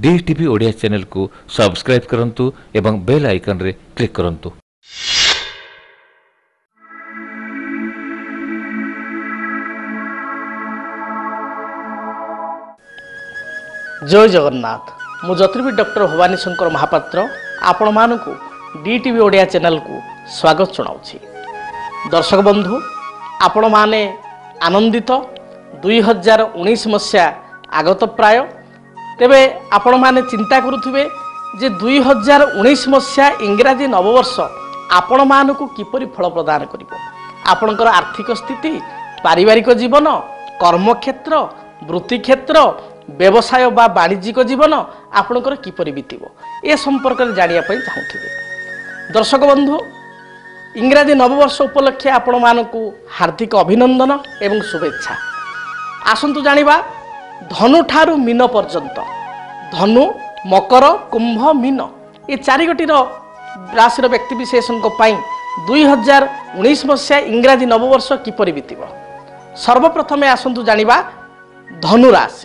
DTV Odia channel को subscribe करंतु एवं बेल आइकन रे क्लिक करंतु। जय जगन्नाथ। मु ज्योतिर्विद डॉक्टर भवानी शंकर महापात्र आपण मानकु DTV ओडिया चैनल को स्वागत जनाउछि। दर्शक बंधु आपण माने आनंदित 2019 मसीहा आगत प्राय तेबे आपण माने चिंता करुथिबे जे 2019 मसीहा इंग्राजी नववर्ष आपण मानकु किपरि फल प्रदान करिवो। आपणकर आर्थिक स्थिति, पारिवारिक जीवन, कर्मक्षेत्र, वृत्ति क्षेत्र, व्यवसाय बा वाणिज्यिक जीवन आपणकर किपरि बीतिबो ए संपर्क में जानिया पई चाहूथिबे। दर्शक बंधु इंग्राजी नववर्ष उपलक्षे आपण मानकु हार्दिक अभिनंदन एवं शुभेच्छा। आसंतु जानिबा धनु ठारू मीन पर्यंत, धनु, मकर, कुंभ, मीन ये चारिगोटी राशि व्यक्ति विशेषण 2019 मसीहा इंग्राजी नववर्ष किपरि बीतिबो। सर्वप्रथमे आसंतु जानिबा धनु राशि।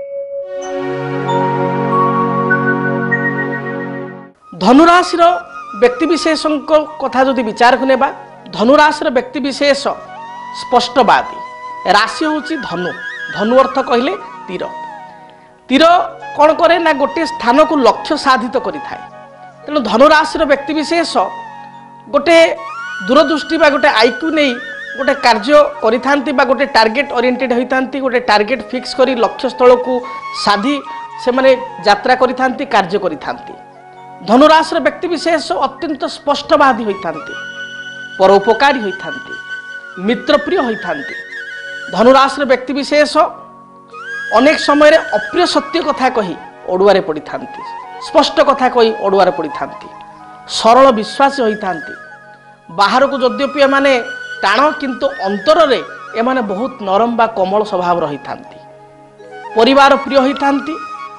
धनुराशि व्यक्तिशेष कथा जो विचार को नेबा, धनुराशि व्यक्तिशेष स्पष्टवादी। राशि हूँ धनु। धनु अर्थ कहले तीर। तीर कौन करे ना गोटे स्थान को लक्ष्य साधित करि थाए। तेणु धनुराशि व्यक्तिशेष गोटे दूरदृष्टि बा गोटे आईक्यू नहीं गोटे कार्य करि गोटे टार्गेट ओरिएंटेड होइथांती, गोटे टार्गेट फिक्स करी लक्ष्य स्थल को साधी से माने यात्रा करिथांती, कार्य करिथांती। धनुराशि व्यक्तिशेष अत्यंत स्पष्टवादी होइथांती, परोपकारी होइथांती, मित्रप्रिय होइथांती। धनुराशि व्यक्तिशेष अनेक समय अप्रिय सत्य कथा कही ओडुआरे पड़िथांती, स्पष्ट कथा कही ओडुआरे पड़िथांती, सरल विश्वासी होइथांती। बाहर को यद्यपि एमाने टाण किंतु अंतर रे एमाने बहुत नरम बा कोमल स्वभाव रहिथांती। परिवार प्रिय होइथांती,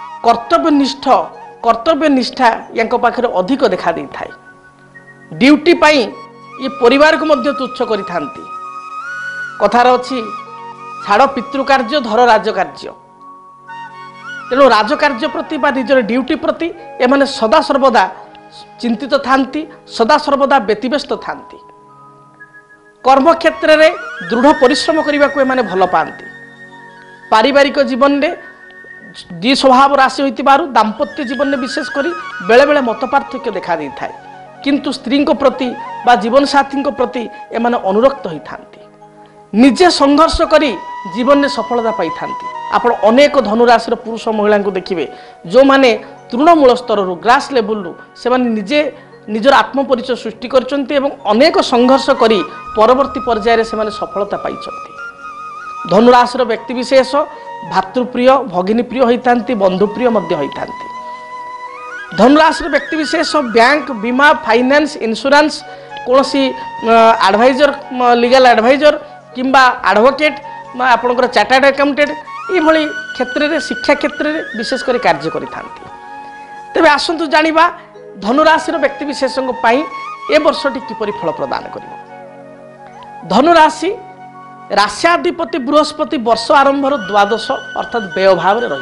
कर्तव्य निष्ठा यांको पाखरे अधिक देखा दै थाए। ड्यूटी पाई ये परिवार को मध्य तुच्छ करिथांती। कथार अछि छाड़ पितृकार्य धर राजकार्य। तेणु राजकार्य प्रति बा निजर ड्यूटी प्रति एमाने सदा सर्वदा चिंतित थांती, सदा सर्वदा व्यतिव्यस्त थांती। कर्म क्षेत्र में दृढ़ परिश्रम करने को एमाने भल पाती। पारिवारिक जीवन में दी स्वभाव राशि होइतिबारु दाम्पत्य जीवन में विशेष करी बेले बेले मत पार्थक्य देखा दै थाए। किंतु स्त्री को प्रति बा जीवन साथी को प्रति एमाने अनुरक्त होई थांती। निजे संघर्ष करी जीवन में सफलता पाई थांती। आपण अनेक धनुराशि पुरुष महिला को देखिबे जो माने तृणमूल स्तर ग्रास लेवल से माने निजे निजर आत्मपरिचय सृष्टि करचंती एवं अनेक संघर्ष करी परवर्ती पर्याय से माने सफलता पाइछंती। धनुराशि व्यक्तिशेष भातृप्रिय, भगिनीप्रिय होइथांती, बंधुप्रिय मध्य होइथांती। धनुराशि व्यक्तिशेष बैंक, बीमा, फाइनेंस, इंश्योरेंस, कोनोसी एडवाइजर, लीगल एडवाइजर किंबा एडवोकेट, आपनकर चार्टर्ड अकाउंटेंट ये भली क्षेत्र में, शिक्षा क्षेत्र में विशेष कर कार्य करिथांती। तेबे आसंतु जानिबा धनुराशि व्यक्तिशेषों ए वर्षटी किपरि फल प्रदान करिवो। धनुराशि राश्याधिपति बृहस्पति वर्ष आरंभर द्वादश अर्थात व्यय भाव में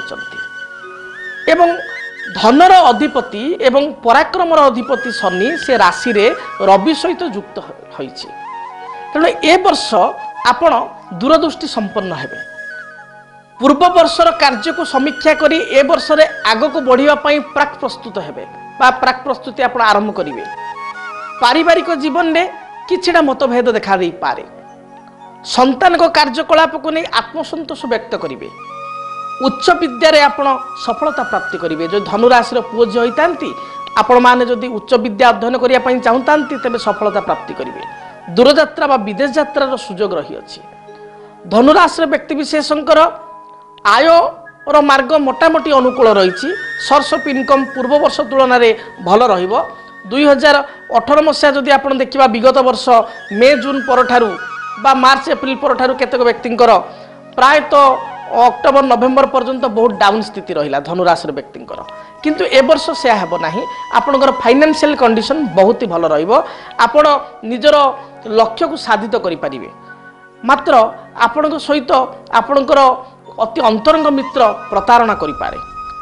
रही एवं धनर अधिपति एवं पराक्रमर अधिपति शनि से राशि रे रवि सहित युक्त होइछि। तेणु ए वर्ष आपण दूरदृष्टि संपन्न हेबे। पूर्व वर्षर कार्य को समीक्षा करी ए वर्ष रे आग को बढ़िया पाई प्राक प्रस्तुत हेबे बा प्राक प्रस्तुति आपण आरंभ करिवे। पारिवारिक जीवन में किछिटा मतभेद देखा दे पारे। संतान को कार्यकलाप को नहीं आत्मसंतोष व्यक्त करेंगे। उच्च विद्या आपण सफलता प्राप्ति करेंगे। जो धनुराशि पुओ झी होइतांती आपण माने जदि उच्च विद्या अध्ययन करिया पई चाहतांती तेबे सफलता प्राप्ति करेंगे। दूरयात्रा बा विदेश यात्रार सुजोग रही अछि। धनुराशि व्यक्तिशेषंकर आयर मार्ग मोटामोटी अनुकूल रही। सोर्स ऑफ इनकम पूर्व वर्ष तुलन में भल रहिबो। 2018 मसीहा जदि आपण देखिबा विगत वर्ष मे जून पर ठारू बा मार्च एप्रिल पर ठारू केतक व्यक्तिंकर प्रायतः अक्टोबर नवेम्बर पर्यंत बहुत डाउन स्थिति रहिला धनुराशि व्यक्तिंकर। किंतु ए वर्ष से हेबो नाही। आपणकर फाइनेंशियल कंडीशन बहुत ही भल रहिबो। आपण निजर लक्ष्य को साधित करि परिबे। मात्र आपणक सहित आपणकर अति अंतरंग मित्र प्रतारणा करि पारे।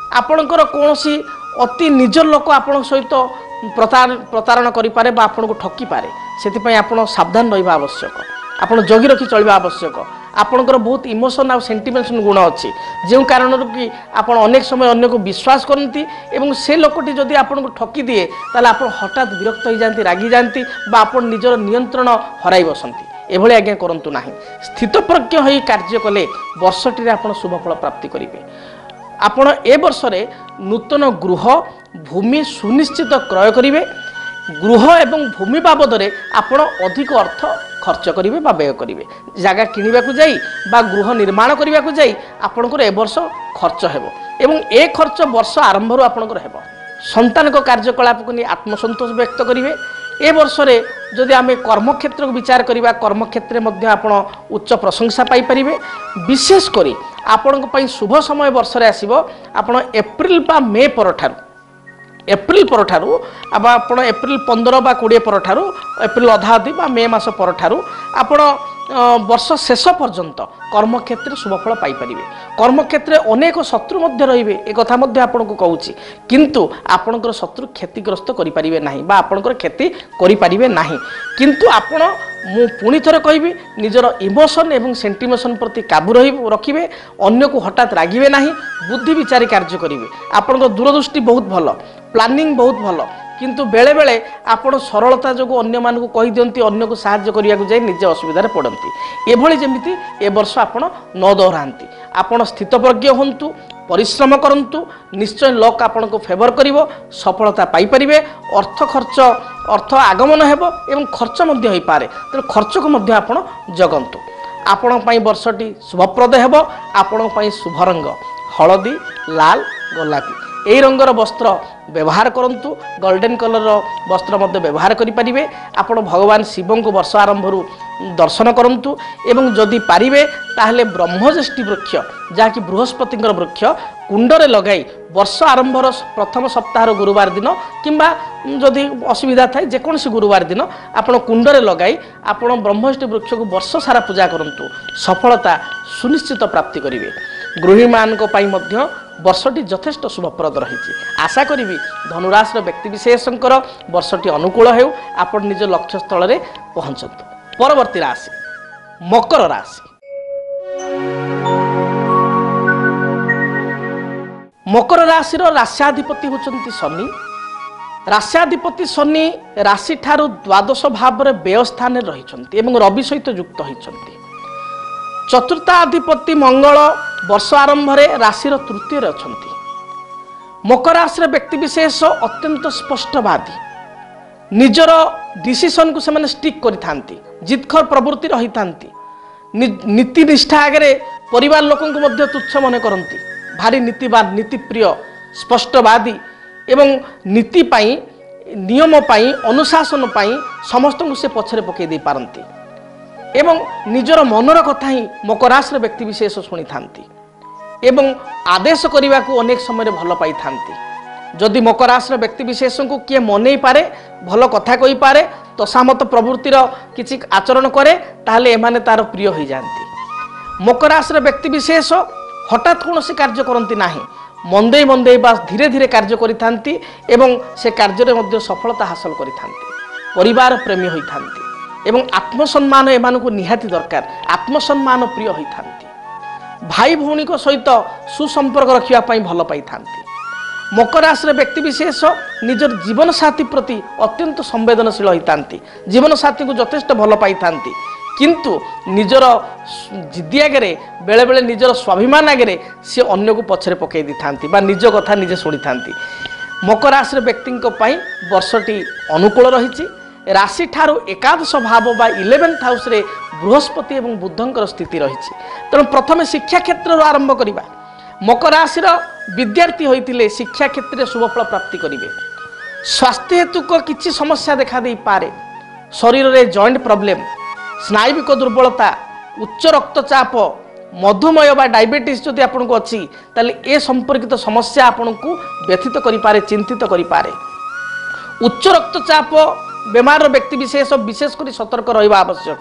आपणकर कौन अति निज लोक आपण सहित प्रतारण करें आपन को ठकी पारे से आपण सावधान रहा आवश्यक आपण जगी रखी चलवा आवश्यक आपणकर बहुत इमोशन आ सेंटिमेंट गुण अच्छी जो कारण कि आप अनेक समय अन्य को विश्वास करती एवं से लोकटी जदि आपन को ठकी दिए ताले आप हठात विरक्त हो जाती रागी जाती आप निजर नियंत्रण हराई बसती एभली आज्ञा करंतु नाही स्थितप्रज्ञ होई कार्य कले वर्षटी आप शुभफल प्राप्ति करेंगे आपण ए वर्ष नूतन गृह भूमि सुनिश्चित क्रय करेंगे गृह एवं भूमि बाबद आपण अधिक अर्थ खर्च करेंगे व्यय करेंगे जगह किणवा जाई बा गृह निर्माण करने को जाई आपणकर ए वर्ष खर्च हेबो एवं ए खर्च वर्ष आरंभ आपणकर हेबो संतान को कार्यकलाप को नहीं आत्मसंतोष व्यक्त करेंगे ए वर्ष जदि आम कर्मक्षेत्र को विचार करवा कर्मक्षेत्र में आप उच्च प्रशंसा पाइपर विशेषकर आपण शुभ समय वर्ष आसो आप एप्रिल बा मे पर एप्रिल पर आप एप्रिल 15 बा 20 पर एप्रिल अधा अधी बा मे मास पर आपण वर्ष शेष पर्यंत कर्मक्षेत्र शुभफल पाइपर कर्मक्षेत्र अनेक शत्रु मध्य रहिबे ए कथा मध्य आपनको कहूची किंतु आपणकर शत्रु क्षतिग्रस्त करि परिबे नाही बा आपणकर क्षति करि परिबे नाही किंतु आपण मु पुणी थरे कहबी निजर इमोशन एवं सेंटिमेशन प्रति काबू रखिबे अन्य को हठात रागिबे नाही बुद्धि विचारी कार्य करिवे आपणकर दूरदृष्टि बहुत भल प्लानिंग बहुत भल किंतु बेले बेले आपण सरलता जो अन्य मान को कही दियंती अन्य को सहाय्य करिया को जाय निजे असुविधा पड़ती एभली जेमिति ए वर्ष आपण न दोहरांती आपण स्थितप्रज्ञ होंतु परिश्रम करंतु निश्चय लक आपण को फेवर करिवो सफलता पाई परिबे अर्थ आगमन हेबो एवं खर्च मध्य होई पारे त खर्च को मध्य आपण जगंतु आपण पई वर्षटी शुभप्रद हेबो आपण पई शुभ रंग हळदी लाल गोलापी एई रंगर वस्त्र व्यवहार करंतु गोल्डन कलर वस्त्र मध्य व्यवहार करि परिबे आपण भगवान शिव को वर्ष आरंभ दर्शन करंतु एवं जदि पारिबे ताहले ब्रह्मज्येष्ठी वृक्ष जहाँकि बृहस्पति वृक्ष कुंडरे लगाई वर्ष आरंभर प्रथम सप्ताह गुरुवार दिन किंबा जदि असुविधा थाए जेकोसी गुरुवार दिन आपण कुंडरे लगाई आपण ब्रह्मज्येष्ठी वृक्ष को वर्ष सारा पूजा करंतु सफलता सुनिश्चित प्राप्ति करिवे गृहिणी मानक पई मध्य वर्षटी यथेष्ट शुभप्रद रही आशा करी धनुराशि व्यक्तिविशेषकर वर्षटी अनुकूल हो आपण निज लक्ष्य स्थल में पहुँचतु परवर्ती राशि मकर राशि मकर राशि राश्याधिपति होचंती शनि राश्याधिपति शनि राशि ठारू द्वादश भाव में व्यय स्थान रही रवि सहित युक्त होती चतुर्थाधिपति मंगल वर्ष आरंभ राशि तृतीय अच्छा मकर राशि व्यक्तिविशेष अत्यंत स्पष्टवादी निजर डिसीजन को से स्टिक करि जिदखर प्रवृत्ति रही नीति निष्ठा आगे परिवार लोक तुच्छ मन करती भारी नीतिवान नीतिप्रिय स्पष्टवादी एवं नीति पाई नियम पाई अनुशासन पाई समस्त को से पछरे पकई दे पारंती एवं निजर मनर कथा ही मकर राशि व्यक्तिविशेष शुणी थांती एवं आदेश करने को अनेक समय भल पाई थांती जदि मकर राशि व्यक्तिविशेष को किए मन पारे भल कथा कही पारे तसामत प्रवृत्तिर किसी आचरण करे ताहले एमाने तार प्रिय हो जाती मकर राशि व्यक्तिविशेष हठात कौन से कार्य करती नाही मंदे मंदे बा धीरे धीरे कार्य करिथांती एवं से कार्य में सफलता हासिल करिथांती परिवार प्रेमी होइथांती एवं आत्मसम्मान एमान को निहाती दरकार आत्मसम्मान प्रिय होइथांती भाई भौणी को सहित सुसंपर्क रखिया भल पाई थांती मकर राशि व्यक्तिविशेष निजर जीवन साथी प्रति अत्यंत संवेदनशील होइथांती जीवन साथी को यथेष्ट भल पाई थांती किंतु निजर जिद्दी आगे बेले बेले निजर स्वाभिमान आगे सी अन्य को पछरे पकई दी थांती बा निज कथा निजे शुणी थांती मकर राशि व्यक्ति वर्षटी अनुकूल रही राशि ठारू एकादश भाव बा 11th हाउस रे बृहस्पति एवं बुधंकर स्थिति रही तेणु प्रथम शिक्षा क्षेत्र आरंभ करवा मकर राशि विद्यार्थी होते शिक्षा क्षेत्र में शुभफल प्राप्ति करेंगे स्वास्थ्य हेतु को किसी समस्या देखा दे पारे शरीर में जॉइंट प्रॉब्लम स्नायुविक दुर्बलता उच्च रक्तचाप मधुमेह बा डायबिटीज जदि आपको अच्छी ताले ए संपर्कित समस्या आपन को व्यथित करिपारे चिंतित करिपारे उच्च रक्तचाप बेमार व्यक्ति विशेषकर सतर्क रहिबा आवश्यक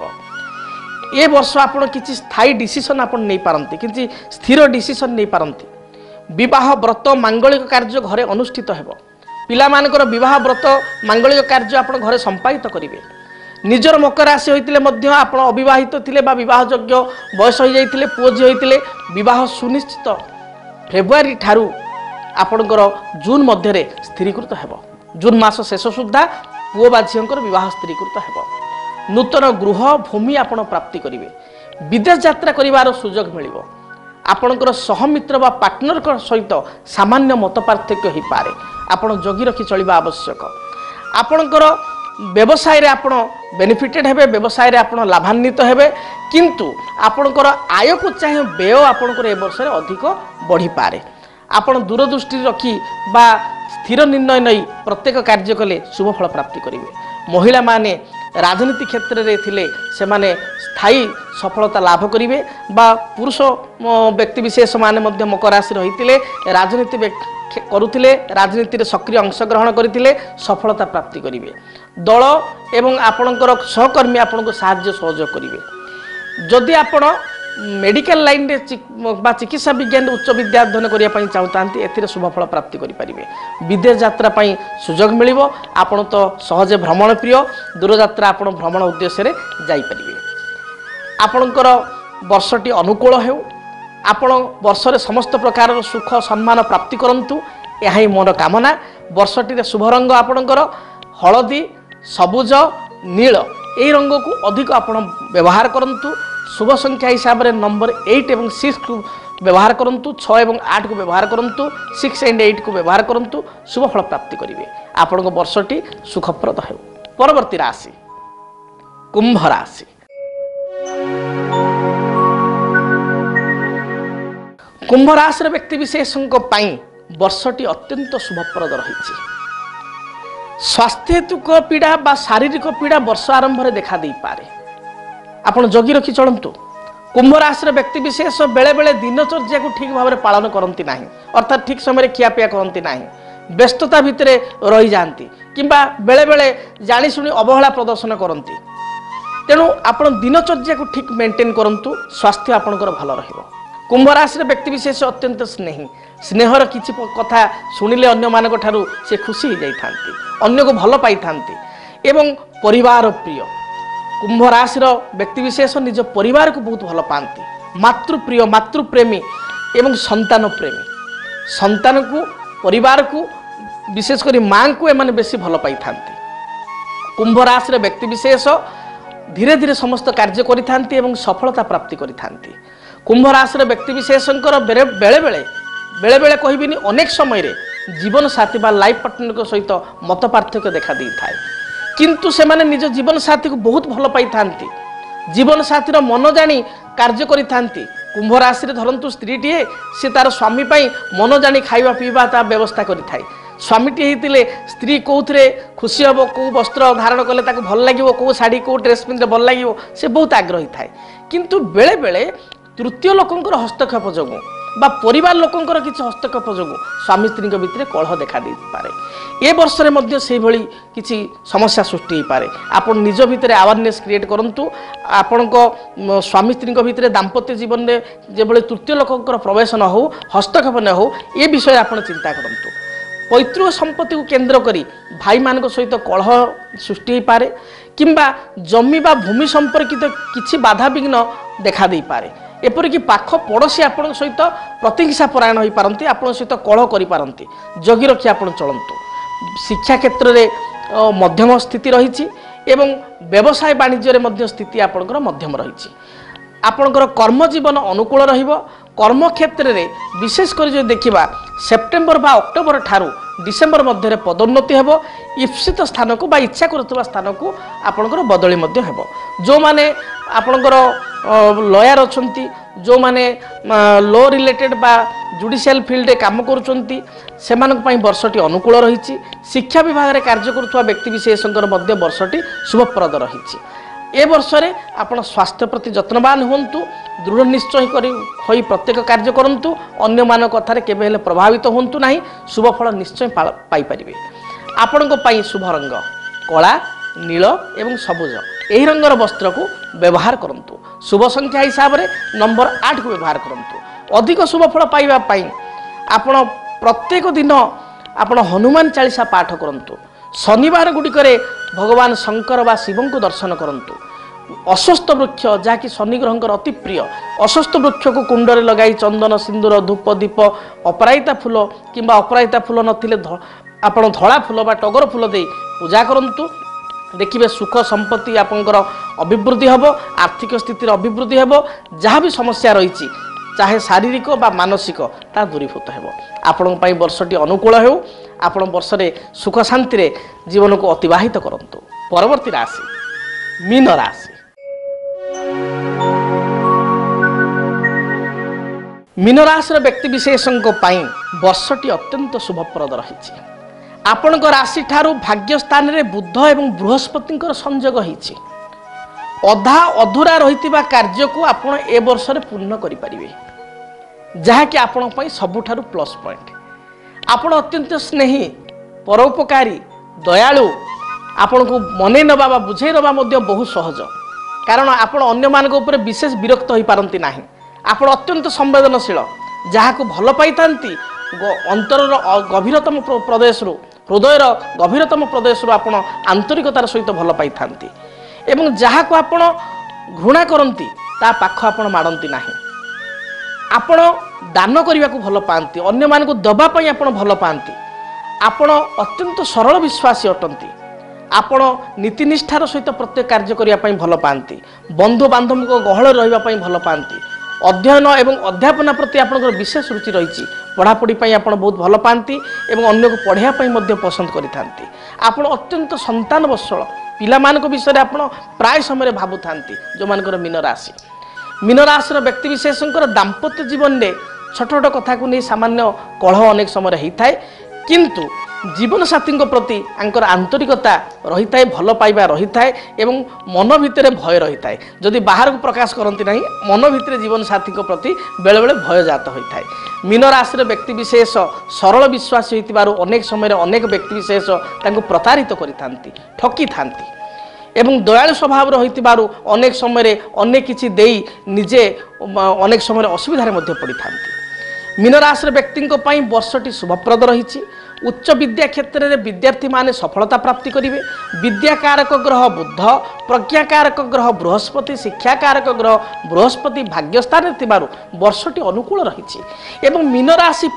ए वर्ष आपन किसी स्थायी डिसीजन आपन नहीं पारंती किसी स्थिर डिसीजन नहीं पारंती विवाह व्रत मांगलिक कार्य घरे अनुष्ठित हेब पिलामानकर विवाह व्रत मांगलिक कार्य आपण घरे संपादित करेंगे निजर मकर राशि होते आपण अविवाहित थिले बा विवाहयोग्य बयस हो जाइथिले पुओ झी होइथिले विवाह सुनिश्चित फेब्रुआरी ठारू आपणकर जून मध्य स्थिरीकृत हेब जून मास शेष सुधा पुओ बा झींकर विवाह स्थिरीकृत हेब नूतन गृह भूमि आपण प्राप्ति करेंगे विदेश यात्रा करिवार सुजोग मिलिबो आपणकर सहमित्र बा पार्टनर सहित सामान्य मत पार्थक्य हो पारे आपण जगी रखी चलिबा आवश्यक आपणकर व्यवसाय रे आपण बेनिफिटेड हेबे व्यवसाय रे आपण लाभान्वित हेबे किंतु आपणकर आय को चाहे व्यय आपणकर ए वर्ष रे अधिक बढ़ी पारे आपण दूरदृष्टि रखी बा स्थिर निर्णय नहीं प्रत्येक कार्य कले शुभ फल प्राप्ति करेंगे महिला माने राजनीति क्षेत्र में थिले से माने स्थायी सफलता लाभ करेंगे बा पुरुष व्यक्ति विशेष माने मध्य मकर राशि रही राजनीति करुथिले राजनीति सक्रिय अंशग्रहण करथिले सफलता प्राप्ति करेंगे दल एवं आपणकर सहकर्मी आपन को साहाय्य सहयोग करेंगे जदि आपण मेडिकल लाइन रे चिकित्सा विज्ञान उच्च विद्या अध्ययन करने चाहते एथिरे शुभफल प्राप्ति करेंगे विदेश यात्रा सुजोग मिलिबो आपण तो सहजे भ्रमण प्रिय दूरयात्रा आपण भ्रमण उद्देश्य रे जाई परिबे आपणकर वर्षटी अनुकूल हेउ आपण वर्ष रे समस्त प्रकार सुख सम्मान प्राप्ति करंतु यह ही मोर कामना वर्षटी शुभ रंग आपणकर हलदी सबुज नील यही रंग को अधिक आपण व्यवहार करंतु शुभ संख्या हिसाब से नंबर 8 एवं 6 को व्यवहार करंतु 6 एवं 8 को व्यवहार करंतु 6 एंड 8 को व्यवहार करंतु शुभ फल प्राप्ति करेंगे आपण को वर्षटी सुखप्रद हो परवर्ती राशि कुंभ राशि कुंभ राशि व्यक्ति विशेषों वर्षटी अत्यंत शुभप्रद रही स्वास्थ्य हेतुक पीड़ा बा शारीरिक पीड़ा वर्ष आरंभ में देखा दे पारे आपण जगी रखी चलतु कुंभ राशि व्यक्ति विशेष बेले बेले दिनचर्या को ठीक भाव में पालन करती ना अर्थात ठीक समय खियापिया करती ना व्यस्तता भितर रही जाती किंबा बेले बेले जाशुणी अवहेला प्रदर्शन करती तेणु आपण दिनचर्या को ठीक मेंटेन करंतु स्वास्थ्य आपणकर भल रहिबो कुंभ राशि व्यक्ति विशेष अत्यंत स्नेही स्नेहर किछि कथा शुणिले अन्य मानक ठारू से खुशी हो जाइथांती अन्य को भल पाइथांती एवं परिवार प्रिय कुंभ राशि व्यक्ति विशेष निज परिवार को बहुत भल पाती मातृप्रिय मातृप्रेमी एवं संतान प्रेमी संतान को परिवार को विशेषकर माँ को एमाने बेसी भल पाई कुंभ राशि व्यक्ति विशेष धीरे धीरे समस्त कार्य करिथांती एवं सफलता प्राप्ति करिथांती कुंभ राशि व्यक्ति विशेषकर बेले बेले कहबिनी अनेक समय रे जीवन साथी बा लाइफ पार्टनर सहित मत पार्थक्य देखा दी थाए किंतु से माने निज जीवन साथी को बहुत भल पाई थांती जीवन साथीर मन जानी कार्य करिथांती कुंभ राशि धरंतु स्त्रीटीए से तार स्वामी पाई मन जानी खाइबा पीवा ता व्यवस्था करिथाए स्वामीटी होते स्त्री कौथे खुशी हम कौ वस्त्र धारण कले ताको भल लगे कौ शाढ़ी कौ ड्रेस पिंधे भल लगे से बहुत आग्रही थाए किंतु बेले बेले तृतीय लोकंकर हस्तक्षेप जोगु बा परिवार लोकंकर किसी हस्तक्षेप जोगु स्वामी स्त्री भितर कलह देखा दे पारे ए वर्ष रे मध्य से भली किसी समस्या सृष्टि हो पारे आपण निज भितर अवेयरनेस क्रिएट करंतु आपण को स्वामी स्त्री भितर दाम्पत्य जीवन में जेभली तृतीय लोकंकर प्रवेश न हो हस्तक्षेप न हो ए विषय आपण चिंता करंतु पैतृक संपत्ति को केंद्र करी भाई मान सहित कलह सृष्टि हो पारे किंबा जमी बा भूमि संपर्कित किसी बाधा विघ्न देखा दे पारे एपरिक पाख पड़ोशी आपण सहित प्रतिहिंसा परायण हो पारती आपण सहित कलह करि जगी रखी आपण चलतु शिक्षा क्षेत्र में मध्यम स्थिति रही एवं व्यवसाय वाणिज्य मध्य स्थिति आपणकर मध्यम रही आपणकर कर्म जीवन अनुकूल रहिबो कर्म क्षेत्र में विशेष कर जो देखा सेप्टेम्बर बा अक्टोबर ठारू डिसेम्बर मध्य पदोन्नति हेबो इप्सित स्थान को बा इच्छा करुवा स्थान को आपणकर बदली मध्य हेबो जो माने आपणकर लॉयर अछंती जो माने लॉ रिलेटेड बा जुडिशियल फील्ड काम करुचंती सेमानक पई वर्षटी अनुकूल रही शिक्षा विभाग रे कार्य करुवा व्यक्ति विशेषकर मध्य वर्षटी शुभप्रद रही ए वर्ष रे आपण स्वास्थ्य प्रति जत्नवान होंतु दृढ़ निश्चय करी होई प्रत्येक कार्य करंतु अन्य मान कथारे केबे हेले प्रभावित होंतु नाही शुभ फल निश्चय पाई परिबे आपण को पई शुभ रंग कला नील एवं सबुज यही रंगर वस्त्र को व्यवहार करंतु शुभ संख्या हिसाब रे नंबर 8 को व्यवहार करंतु अधिक शुभ फल पाइबा पई ଆପଣ ପ୍ରତ୍ୟେକ ଦିନ ଆପଣ ହନୁମାନ ଚାଳିଶା ପାଠ କରନ୍ତୁ। ଶନିବାର ଗୁଡ଼ିକରେ ଭଗବାନ ଶଙ୍କର ବା ଶିବଙ୍କୁ ଦର୍ଶନ କରନ୍ତୁ। ଅଶ୍ୱସ୍ଥ ବୃକ୍ଷ ଯାହାକି ଶନି ଗ୍ରହଙ୍କର ଅତି ପ୍ରିୟ, ଅଶ୍ୱସ୍ଥ ବୃକ୍ଷକୁ କୁଣ୍ଡରେ ଲଗାଇ ଚନ୍ଦନ ସିନ୍ଦୁର ଧୂପ ଦୀପ ଅପରାଜିତା ଫୁଲ କିମ୍ବା ଅପରାଜିତା ଫୁଲ ନଥିଲେ ଆପଣ ଧଳା ଫୁଲ ବା ଟଗର ଫୁଲ ଦେଇ ପୂଜା କରନ୍ତୁ। ଦେଖିବେ ସୁଖ ସମ୍ପତ୍ତି ଆପଣଙ୍କର ଅଭିବୃଦ୍ଧି ହେବ, ଆର୍ଥିକ ସ୍ଥିତିର ଅଭିବୃଦ୍ଧି ହେବ। ଯାହା ବି ସମସ୍ୟା ରହିଛି ଚାहे शारीरिक बा मानसिक ता दूरीभूत हो। आपण वर्षटी अनुकूल हो, आपण वर्षे सुख शांति रे जीवन को अतिवाहित करंतु। परवर्ती राशि मीन राशि। मीन राशि व्यक्ति विशेषों वर्षटी अत्यंत शुभप्रद रही। आपण राशि ठारू भाग्य स्थान रे बुध एवं बृहस्पति संयोग होईछि। अधा अधूरा रही कार्य को आपण ए वर्ष पूर्ण करें, जहाँकि आपण सबुठारु प्लस पॉइंट। आपण अत्यंत स्नेही परोपकारी दयालु, आपण को मन नवा बुझे नवा बहुत सहज, कारण आपण अन्य मान ऊपर विशेष विरक्त हो पारती ना। आपण अत्यंत संवेदनशील, जहाँ को भल पाई अंतर गभीरतम प्रदेश हृदयर गभीरतम प्रदेश आपण आंतरिकतार सहित भल पाई एवं जहाँ को आपण घृणा करती ता पाख आपण मारती ना। आपण दान करने को भल पाती, अन्य मान को दबापाई आपण भल पाती। आपण अत्यंत सरल विश्वासी अटंती। आपण नीतिनिष्ठार सहित प्रत्येक कार्य करने भल पाती। बंधु बांधव को गहल रही भल पाती। अध्ययन एवं अध्यापना प्रति आपंकर विशेष रुचि रही। पढ़ापढ़ी आप बहुत भल पाती एवं अन्य को पढ़ाई पसंद करते। आप अत्यंत संतान बत्सल पिला मान विषय आप प्राय समय भावु था। जो मान मीन राशि, मीन राशि व्यक्ति विशेषकर दाम्पत्य जीवन में छोट छोट कथा को नहीं सामान्य कलह अनेक समय होता है, किंतु जीवन साथी प्रति आंकर आंतरिकता रही है, भल पाइबा रही है एवं मन भितर भय रही है। जदि बाहर को प्रकाश करती ना, मन भितर जीवन साथी प्रति बेले बेले भय जात होता है। मीन राशि व्यक्ति विशेष सरल विश्वासी होइतिबारु अनेक समय अनेक व्यक्ति विशेष तांको प्रतारित करिथांती, ठकी थांती एवं दयालु स्वभाव होइतिबारु अनेक समय अनेक किछि देई निजे अनेक समय असुविधारे मध्य पड़ी थांती। मीन राशि व्यक्ति वर्षटी शुभप्रद रही। उच्च विद्या क्षेत्र में विद्यार्थी माने सफलता प्राप्ति करेंगे। विद्याकारक ग्रह बुध, प्रज्ञाकारक ग्रह बृहस्पति, शिक्षाकारक ग्रह बृहस्पति भाग्यस्थान वर्षटी अनुकूल रही। एवं मीन राशि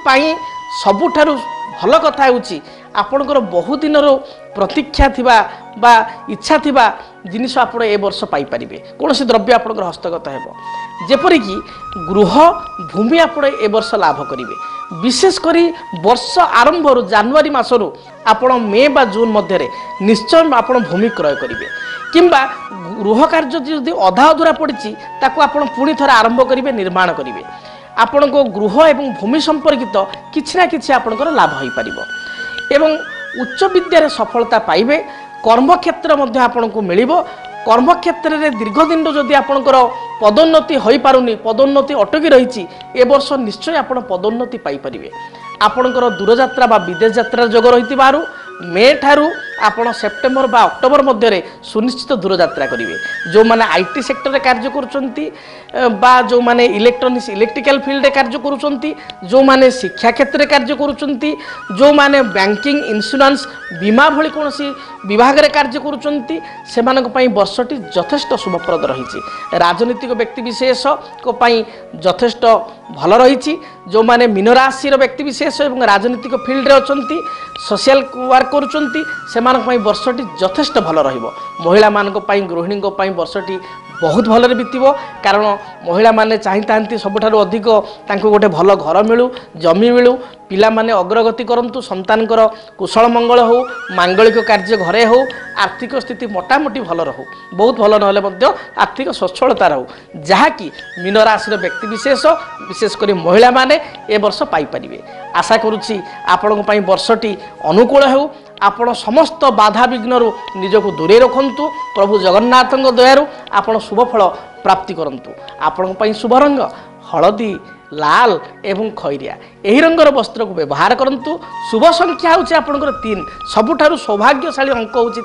सबुठारु भल कथा होउची आपणकर बहु दिन प्रतीक्षा थिबा बा इच्छा थिबा जिनिस आपण ए वर्ष पाई परिबे। कोनोसी द्रव्य आपणकर हस्तगत हेबो, जेपरिक गृह भूमि आपण ए वर्ष लाभ करिवे। विशेषकर वर्ष आरंभ जनवरी मासरू आपण मे बा जून मध्य निश्चय आप भूमि क्रय करेंगे, किंबा गृह कार्य जदि अधा अधूरा पड़ी ताकू आपण पुणी थर आरंभ करेंगे, निर्माण करेंगे। आपण को गृह एवं भूमि संपर्कित किछि ना किछि आपणकर लाभ हो पार एवं उच्च विद्यार सफलता पाइबे। कर्मक्षेत्र मध्य आपण को मिलिबो। कर्मक्षेत्र में दीर्घ दिन जदि आपणकर पदोन्नति हो पारुनी, पदोन्नति अटकी रही, ए वर्ष निश्चय आप पदोन्नति पाइपर। आपणकर दूरयात्रा बा विदेश यात्रा जोग रही मे ठारू आपण सेप्टेम्बर बा अक्टोबर मध्य सुनिश्चित दूरयात्रा करेंगे। जो मैंने आईटी सेक्टर में कार्य करुँच बा जो मैंने इलेक्ट्रोनिक्स इलेक्ट्रिकल फील्ड में कार्य करुँच, जो मैंने शिक्षा क्षेत्र में कार्य करुँच, जो मैंने बैंकिंग इंश्योरेंस बीमा भली कौन विभाग में कार्य करुँच, से वर्षटी यथेष्ट शुभप्रद रही। राजनीतिक व्यक्ति विशेष को यथेष्ट भल रही। जो मैंने मीन राशि व्यक्ति विशेष एवं राजनीतिक फील्ड में अच्छा सोशल वर्क करुँच, से वर्षटी यथेष्ट भल रहिबो। महिला मान गृहिणी वर्षटी बहुत भल बीतब, कारण महिला माने चाहता सबुठारु अधिक तांको गोटे भल घर मिलू, जमी मिलू, पिला माने अग्रगति करंतु, संतानकर कुशल मंगल हो, मांगलिक कार्य घरे हो, आर्थिक स्थिति मोटामोटी भल रहू, बहुत भल नहले मध्य आर्थिक सच्छलता रहू, जहाँकि मीन राशि व्यक्ति विशेष विशेषकर महिला माने ए वर्ष पाई परिबे। आशा करुछि आपण वर्षटी अनुकूल हो। आपण समस्त बाधा विघ्न निजको दूरे रखंतु। प्रभु जगन्नाथ दयारु आपण शुभ फल प्राप्ति करंतु। आपण शुभ रंग हलदी, लाल एवं खैरिया यही रंगर वस्त्र को व्यवहार करंतु। शुभ संख्या होची आपनकर 3, सबुठारु सौभाग्यशाली अंक होची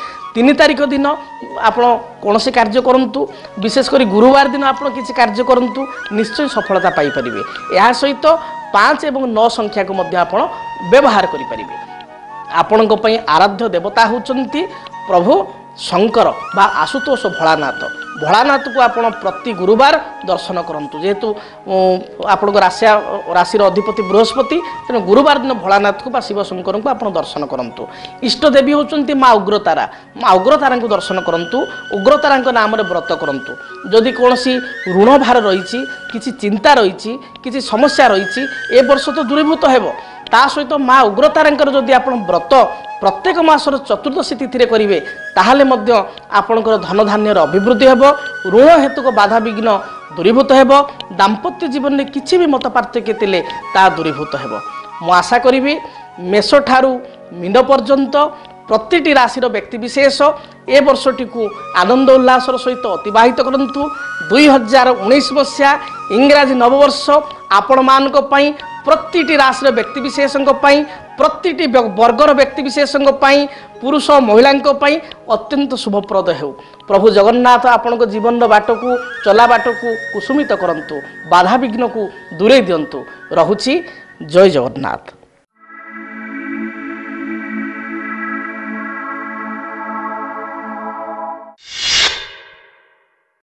3 तारिख दिन आप कौन कार्य करंतु। विशेषकर गुरुवार दिन आप किसी कार्य करंतु, निश्चय सफलता पाई परिबे। या सहित 5 ଏବଂ 9 ସଂଖ୍ୟାକୁ ମଧ୍ୟ ଆପଣ ବ୍ୟବହାର କରିପାରିବେ। ଆପଣଙ୍କ ପାଇଁ ଆରାଧ୍ୟ ଦେବତା ହେଉଛନ୍ତି ପ୍ରଭୁ ଶଙ୍କର ବା ଆଶୁତୋଷ ଭୋଳାନାଥ। ଭୋଳାନାଥକୁ ଆପଣ ପ୍ରତି ଗୁରୁବାର ଦର୍ଶନ କରନ୍ତୁ। ଯେହେତୁ ଆପଣଙ୍କ ରାଶିର ଅଧିପତି ବୃହସ୍ପତି, ତେଣୁ ଗୁରୁବାର ଦିନ ଭୋଳାନାଥକୁ ବା ଶିବ ଶଙ୍କରଙ୍କୁ ଆପଣ ଦର୍ଶନ କରନ୍ତୁ। ଇଷ୍ଟଦେବୀ ହେଉଛନ୍ତି ମା ଉଗ୍ରତାରା। ମା ଉଗ୍ରତାରାଙ୍କୁ ଦର୍ଶନ କରନ୍ତୁ। ଉଗ୍ରତାରାଙ୍କ ନାମରେ ବ୍ରତ କରନ୍ତୁ। ଯଦି କୌଣସି ଋଣ ଭାର ରହିଛି, କିଛି ଚିନ୍ତା ରହିଛି, କିଛି ସମସ୍ୟା ରହିଛି, ଏ ବର୍ଷ ତ ଦୂରୀଭୂତ ହେବ। ତା ସହିତ ମା ଉଗ୍ରତାରାଙ୍କର ଯଦି ଆପଣ ବ୍ରତ ପ୍ରତ୍ୟେକ ମାସର ଚତୁର୍ଦ୍ଦଶୀ ତିଥିରେ କରିବେ, ତାହେଲେ ମଧ୍ୟ ଆପଣଙ୍କର ଧନଧାନ୍ୟର ଅଭିବୃଦ୍ଧି ହେବ, ଋଣ ହେତୁକ ବାଧାବିଘ୍ନ ଦୂରୀଭୂତ ହେବ, ଦାମ୍ପତ୍ୟ ଜୀବନରେ କିଛି ବି ମତ ପାର୍ଥକ୍ୟ ଥିଲେ ତାହା ଦୂରୀଭୂତ ହେବ। ମୁଁ ଆଶା କରିବି ମେଷ ଠାରୁ ମୀନ ପର୍ଯ୍ୟନ୍ତ ପ୍ରତିଟି ରାଶିର ବ୍ୟକ୍ତିବିଶେଷ ଏ ବର୍ଷଟିକୁ ଆନନ୍ଦ ଉଲ୍ଲାସର ସହିତ ଅତିବାହିତ କରନ୍ତୁ। 2019 ମସିହା ଇଂରାଜୀ ନବବର୍ଷ ଆପଣମାନଙ୍କ ପାଇଁ ପ୍ରତିଟି ରାଶିର ବ୍ୟକ୍ତିବିଶେଷଙ୍କ ପାଇଁ, ପ୍ରତିଟି ବର୍ଗର ବ୍ୟକ୍ତିବିଶେଷଙ୍କ ପାଇଁ, ପୁରୁଷ ମହିଳାଙ୍କ ପାଇଁ ଅତ୍ୟନ୍ତ ଶୁଭପ୍ରଦ ହେଉ। ପ୍ରଭୁ ଜଗନ୍ନାଥ ଆପଣଙ୍କ ଜୀବନର ବାଟକୁ, ଚଲା ବାଟକୁ କୁସୁମିତ କରନ୍ତୁ, ବାଧାବିଘ୍ନକୁ ଦୂରେଇ ଦିଅନ୍ତୁ। ରହୁଛି, ଜୟ ଜଗନ୍ନାଥ।